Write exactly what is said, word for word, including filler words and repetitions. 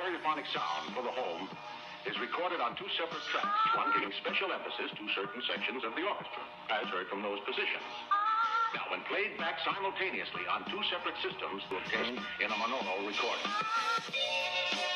stereophonic sound for the home is recorded on two separate tracks, one giving special emphasis to certain sections of the orchestra, as heard from those positions. Now, when played back simultaneously on two separate systems, to obtain in a monaural recording.